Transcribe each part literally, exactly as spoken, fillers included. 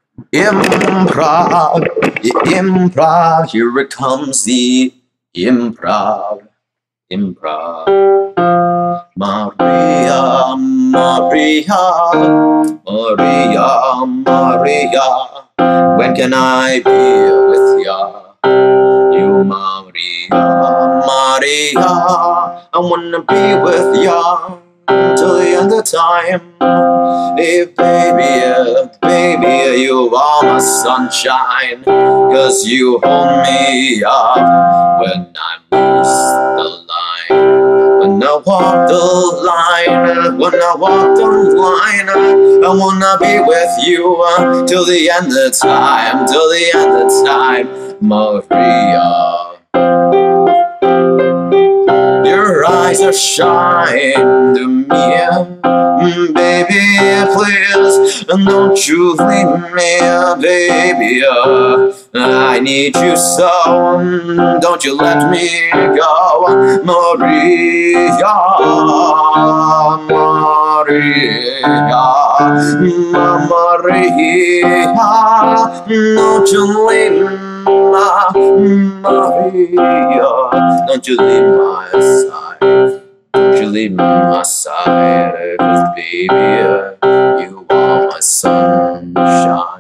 Improv, improv, here it comes the improv, improv. Maria, Maria, Maria, Maria, when can I be with ya? You, Maria, Maria, I wanna be with ya till the end of time. Hey baby, uh, baby, you are my sunshine, 'cause you hold me up when I lose the line. When I walk the line, when I walk the line, I wanna be with you uh, till the end of time, till the end of time, Maria. Your eyes are shining to me, mm, baby, please, don't you leave me, baby, uh, I need you so, don't you let me go, Maria, Maria, Maria, don't you leave me, Maria, don't you leave my side, don't you leave my side, 'cause baby, you are my sunshine.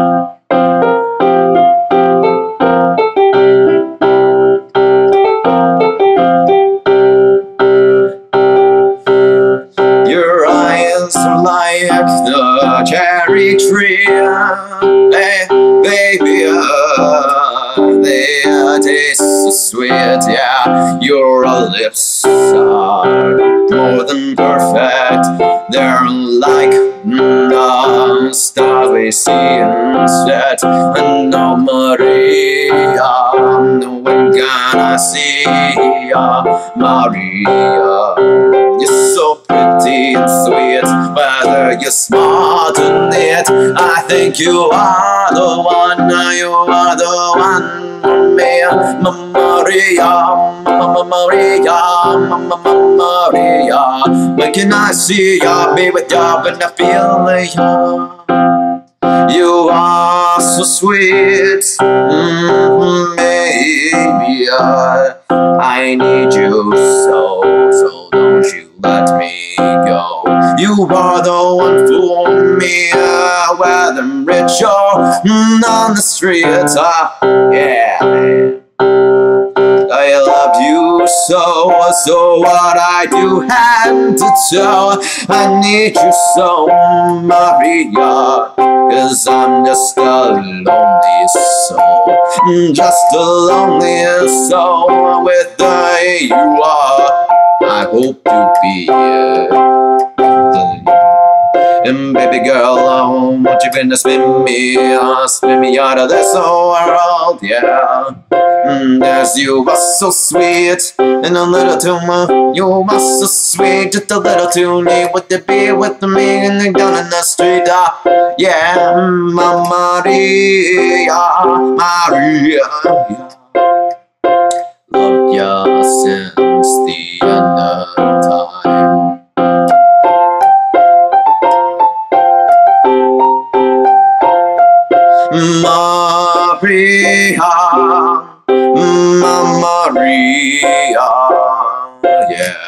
Your eyes are like the cherry tree, hey, baby, they taste so sweet, yeah. Your lips are more than perfect. They're like the stars we see instead. And no, Maria, when can I see ya, Maria? You're so pretty and sweet, whether you're smart or neat, I think you are the one, you are the one for me, Maria, Maria, Maria. When can I see ya, be with ya, when I feel ya? You are so sweet, mm, baby, I need you so, so don't you let me go. You are the one for me, uh, whether I'm rich or mm, on the streets, uh, yeah. I love you so, so what I do hand to toe. I need you so, Maria, 'cause I'm just a lonely soul, just a lonely soul. With the you are, I hope to be here. And baby girl, oh, won't you gonna spin me, uh, spin me out of this world, yeah. Mm, there's you are so sweet, and a little too much. You are so sweet, just a little too neat. Would you be with me and you're down in the street? Uh, yeah, my Maria, Maria, yeah. Loved ya since the end of time. Maria, Mama Maria, yeah.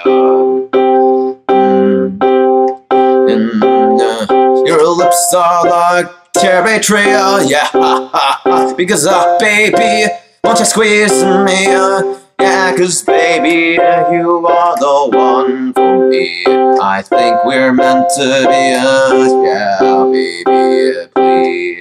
Mm. And uh, your lips are like cherry tree, yeah. Because uh, baby, won't you squeeze me, uh, yeah. 'Cause baby, you are the one for me. I think we're meant to be, uh, yeah, baby, please.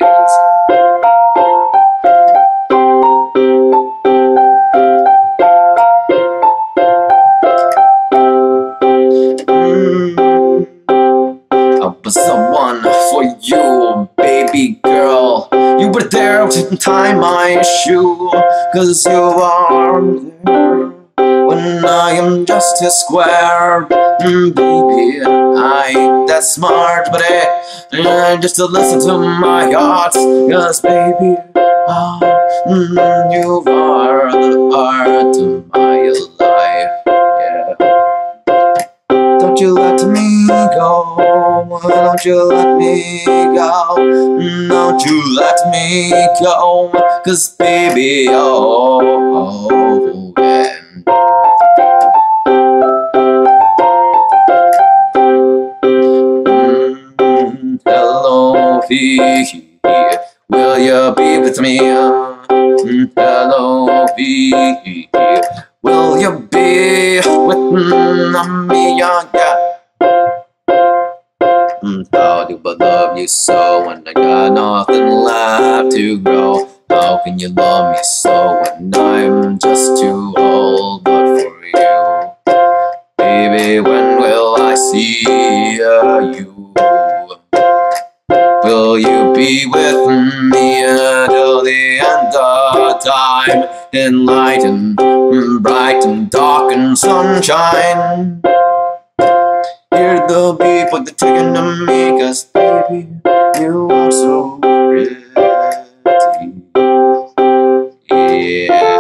Was the one for you, baby girl. You were there to tie my shoe, 'cause you are there when I am just a square. Mm, baby, I ain't that smart, but hey, uh, just to listen to my heart. 'Cause baby, oh, mm, you are the heart of my life, yeah. Don't you let me go. Don't you let me go. Don't you let me go. 'Cause baby, oh, oh yeah. Mm, hello, V, will you be with me? Mm, hello, V, will you be with me? Yeah, yeah. Mm, how do I love you so when I got nothing left to grow? How can you love me so when I'm just too old? But for you, baby, when will I see uh, you? Will you be with me until the end of time? In light and bright and dark and sunshine. Hear the people that taking to me, 'cause baby, you are so pretty. Yeah.